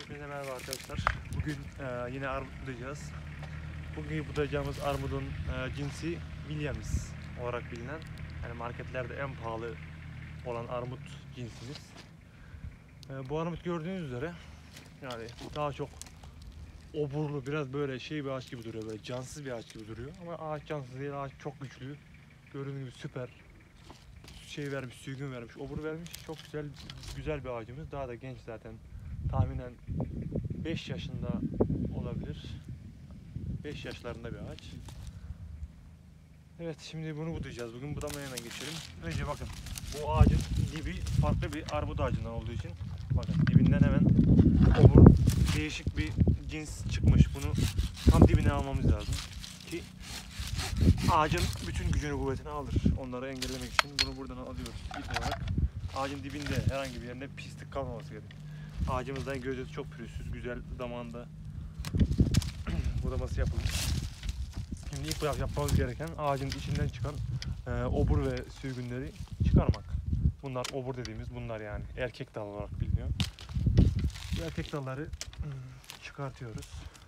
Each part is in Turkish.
Hepinize merhaba arkadaşlar. Bugün yine armut budayacağız. Bugün budayacağımız armudun cinsi Williams olarak bilinen, yani marketlerde en pahalı olan armut cinsimiz. Bu armut gördüğünüz üzere yani daha çok oburlu, biraz böyle bir ağaç gibi duruyor, böyle cansız bir ağaç gibi duruyor. Ama ağaç cansız değil, ağaç çok güçlü. Gördüğünüz gibi süper vermiş, sürgün vermiş, obur vermiş. Çok güzel bir ağacımız. Daha da genç zaten. Tahminen 5 yaşında olabilir. 5 yaşlarında bir ağaç. Evet, şimdi bunu budayacağız. Bugün budamaya hemen geçelim. Önce bakın, bu ağacın dibi farklı bir armut ağacından olduğu için bakın dibinden hemen obur, değişik bir cins çıkmış. Bunu tam dibine almamız lazım ki ağacın bütün gücünü, kuvvetini alır. Onları engellemek için bunu buradan alıyoruz ip olarak. Ağacın dibinde herhangi bir yerinde pislik kalmaması gerek. Ağacımızdan gözeti çok pürüzsüz, güzel zamanında budaması yapılmış. Şimdi ilk yapmamız gereken ağacın içinden çıkan obur ve sürgünleri çıkarmak. Bunlar obur dediğimiz bunlar, yani erkek dal olarak biliniyor. Bu erkek dalları çıkartıyoruz.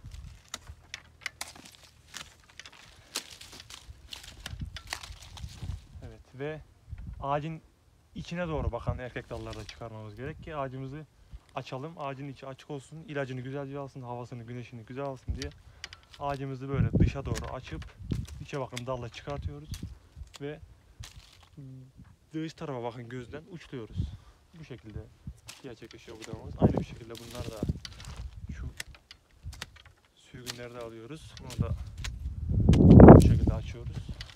Evet, ve ağacın içine doğru bakan erkek dalları da çıkarmamız gerek ki ağacımızı açalım. Ağacın içi açık olsun, ilacını güzelce alsın, havasını, güneşini güzel alsın diye ağacımızı böyle dışa doğru açıp içe bakın dalla çıkartıyoruz ve dış tarafa bakın gözden uçluyoruz. Bu şekilde gerçekleşiyor budamamız. Aynı bir şekilde bunlar da şu sürgünleri de alıyoruz. Bunu da bu şekilde açıyoruz.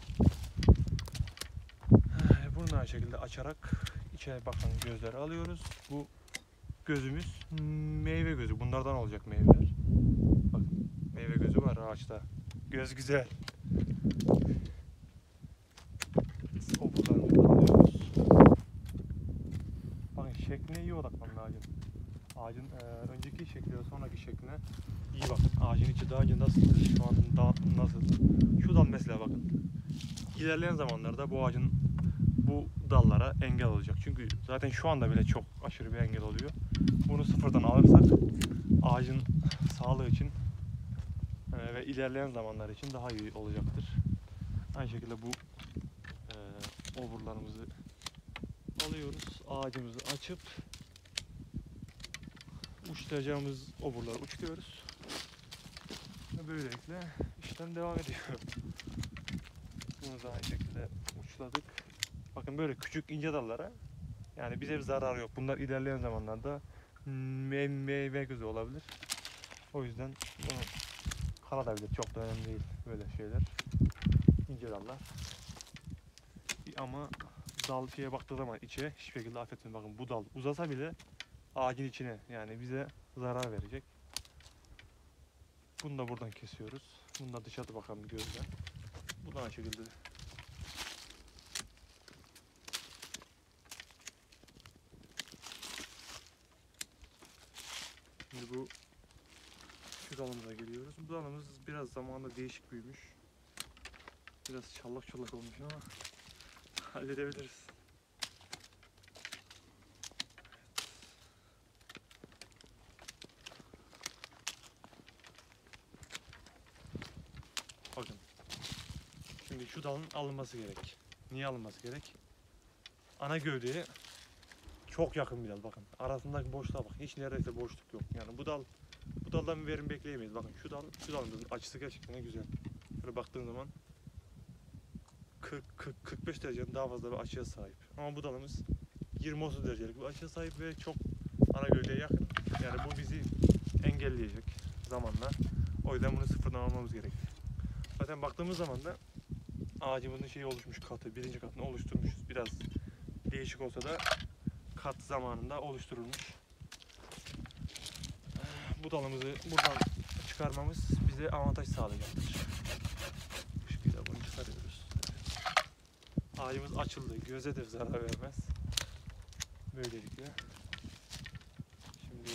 Bunu da aynı şekilde açarak içe bakan gözleri alıyoruz. Bu gözümüz meyve gözü. Bunlardan olacak meyveler. Bakın meyve gözü var ağaçta. Göz güzel. Oburlarını alıyoruz. Bakın şekline iyi odaklanın ağacın. Ağacın önceki şekline sonraki şekline iyi bakın. Ağacın içi daha önce nasıldı, şu an nasıldı. Şu dal mesela bakın. İlerleyen zamanlarda bu ağacın bu dallara engel olacak. Çünkü zaten şu anda bile çok aşırı bir engel oluyor. Bunu sıfırdan alırsak ağacın sağlığı için ve ilerleyen zamanlar için daha iyi olacaktır. Aynı şekilde bu oburlarımızı alıyoruz. Ağacımızı açıp uçlayacağımız oburları uçluyoruz. Ve böylelikle işlem devam ediyor. Bunu da aynı şekilde uçladık. Bakın böyle küçük ince dallara yani bize bir zararı yok. Bunlar ilerleyen zamanlarda meyve gözü olabilir. O yüzden bunu kalabilir. Çok da önemli değil böyle şeyler. İnce dallar. Ama dal baktığı zaman içe hiçbir şekilde affetmeyin. Bakın bu dal uzasa bile ağacın içine, yani bize zarar verecek. Bunu da buradan kesiyoruz. Bunu da dışarıda bakan bir gözle. Bu da aynı şekilde. Şimdi bu şu dalımıza geliyoruz. Bu dalımız biraz zamanla değişik büyümüş. Biraz çallak çullak olmuş ama halledebiliriz. Bakın. Şimdi şu dalın alınması gerek. Niye alınması gerek? Ana gövdeye çok yakın bir dal, bakın. Arasındaki boşluğa bakın. Hiç neredeyse boşluk yok. Yani bu daldan bir verim bekleyemeyiz. Bakın şu dalın açısı gerçekten güzel. Böyle baktığın zaman 40-45 derecenin daha fazla bir açıya sahip. Ama bu dalımız 20-30 derecelik bir açıya sahip ve çok ana gövdeye yakın. Yani bu bizi engelleyecek zamanla. O yüzden bunu sıfırdan almamız gerekiyor. Zaten baktığımız zaman da ağacımızın oluşmuş katı, birinci katını oluşturmuşuz. Biraz değişik olsa da kat zamanında oluşturulmuş. Bu dalımızı buradan çıkarmamız bize avantaj sağlayacaktır. Bu şekilde bunu çıkarıyoruz. Ağacımız açıldı, göze de zarar vermez. Böylelikle. Şimdi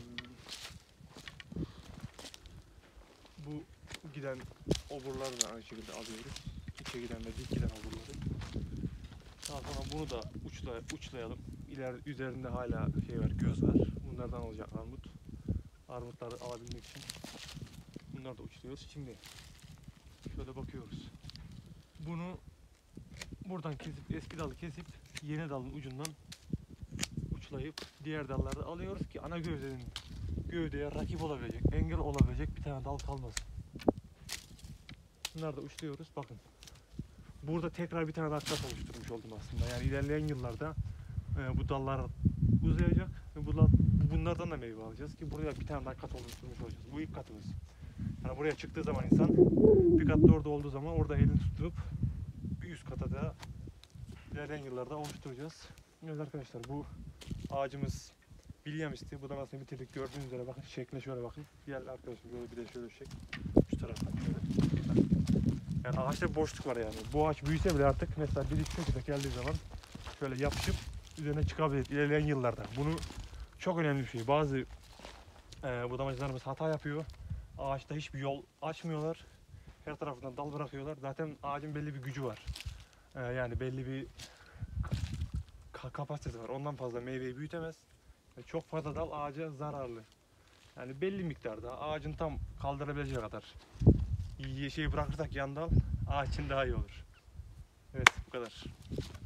bu giden oburları da aynı şekilde alıyoruz. İçe giden ve dik giden oburları. Daha sonra bunu da uçlayalım. Üzerinde hala var, göz var. Bunlardan olacak armut. armutları alabilmek için. Bunları da uçluyoruz. Şimdi şöyle bakıyoruz. Bunu buradan kesip, eski dalı kesip yeni dalın ucundan uçlayıp diğer dalları alıyoruz ki ana gövdeye rakip olabilecek, engel olabilecek bir tane dal kalmasın. Bunları da uçluyoruz. Bakın. Burada tekrar bir tane daha kat oluşturmuş oldum aslında. Yani ilerleyen yıllarda bu dallar uzayacak ve bunlardan da meyve alacağız ki buraya bir tane daha kat oluşturmuş olacağız. Bu ilk katımız. Yani buraya çıktığı zaman insan bir kat da orada olduğu zaman orada elini tutup bir üst kata da ilerleyen yıllarda oluşturacağız. Evet arkadaşlar, bu ağacımız Williams'ti. Bu da aslında bitirdik. Gördüğünüz üzere bakın şekline şöyle bakın. Diğer arkadaşım böyle bir de şöyle çek. Şu taraftan şöyle. Yani ağaçta boşluk var yani. Bu ağaç büyüse bile artık mesela bir iki köküne geldiği zaman şöyle yapışıp üzerine çıkabilir ilerleyen yıllarda. Bunu çok önemli bir şey. Bazı budamacılarımız hata yapıyor. Ağaçta hiçbir yol açmıyorlar. Her tarafından dal bırakıyorlar. Zaten ağacın belli bir gücü var. Yani belli bir kapasitesi var. Ondan fazla meyveyi büyütemez. Çok fazla dal ağaca zararlı. Yani belli miktarda ağacın tam kaldırabileceği kadar şey bırakırsak yan dal ağaç için daha iyi olur. Evet, bu kadar.